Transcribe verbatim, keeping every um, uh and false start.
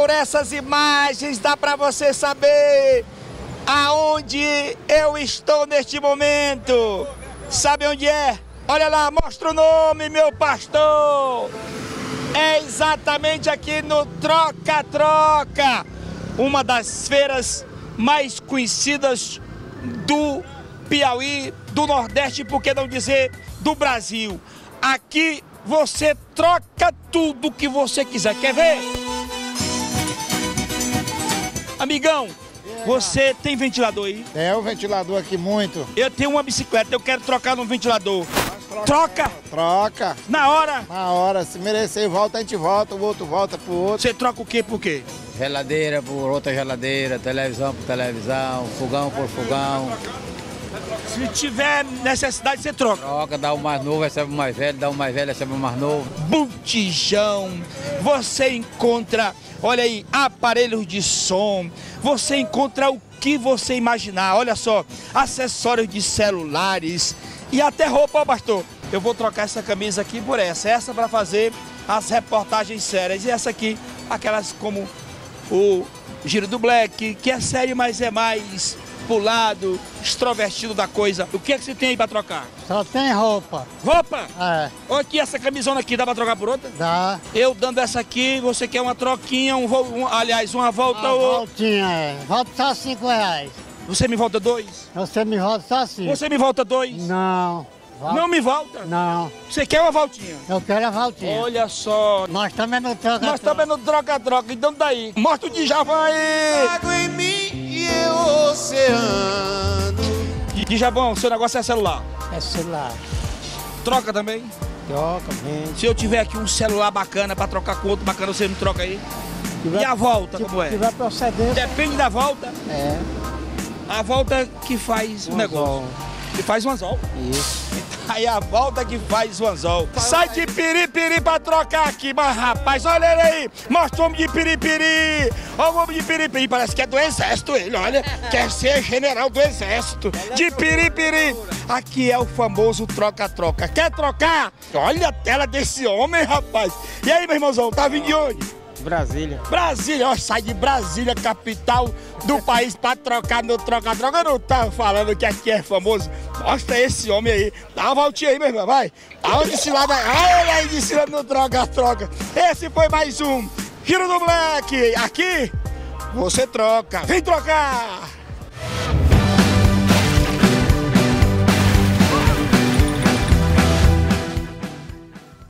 por essas imagens dá para você saber aonde eu estou neste momento. Sabe onde é? Olha lá, mostra o nome, meu pastor. É exatamente aqui no Troca-Troca, uma das feiras mais conhecidas do Piauí, do Nordeste, por que não dizer do Brasil. Aqui você troca tudo que você quiser. Quer ver? Amigão, você tem ventilador aí? É o ventilador aqui muito. Eu tenho uma bicicleta, eu quero trocar no ventilador. Troca! Troca. Na hora! Na hora, se merecer volta, a gente volta, o outro volta pro outro. Você troca o quê por quê? Geladeira por outra geladeira, televisão por televisão, fogão por fogão. Se tiver necessidade, você troca. Troca, dá o mais novo, recebe o mais velho, dá o mais velho, recebe o mais novo. Botijão, você encontra, olha aí, aparelhos de som, você encontra o que você imaginar, olha só, acessórios de celulares e até roupa, ó, pastor. Eu vou trocar essa camisa aqui por essa, essa para fazer as reportagens sérias e essa aqui, aquelas como o Giro do Black, que é sério, mas é mais pulado, extrovertido da coisa. O que é que você tem aí pra trocar? Só tem roupa. Roupa? É. Olha aqui, essa camisona aqui, dá pra trocar por outra? Dá. Eu dando essa aqui, você quer uma troquinha, um, vo- um aliás, uma volta Uma ou... voltinha, é. Volta só cinco reais. Você me volta dois? Você me volta só cinco. Você me volta dois? Não. Volta. Não me volta? Não. Você quer uma voltinha? Eu quero a voltinha. Olha só. Nós também não troca. Nós também no troca-troca, então daí. Mostra o Djavan aí. Água em mim e eu oceano. Djavan, seu negócio é celular. É celular. Troca também? Troca, vende. Se eu tiver aqui um celular bacana pra trocar com outro bacana, você me troca aí? E a volta, como é? Se tiver procedência. Depende da volta. É. A volta que faz o Um negócio. anzol. Que faz um anzol. Isso. Aí a volta que faz o anzol. Sai de piripiri pra trocar aqui, mas rapaz, olha ele aí. Mostra o homem de piripiri. Olha o homem de piripiri, parece que é do exército ele, olha. Quer ser general do exército. De piripiri. Aqui é o famoso troca-troca. Quer trocar? Olha a tela desse homem, rapaz. E aí, meu irmãozão, tá vindo de onde? Brasília. Brasília, ó, sai de Brasília, capital do país, pra trocar no troca-troca. Eu não tava falando que aqui é famoso. Mostra esse homem aí. Dá uma voltinha aí, meu irmão, vai. Aonde se lá vai? Olha aí de cima no troca-troca. Esse foi mais um Giro do Black. Aqui, você troca. Vem trocar.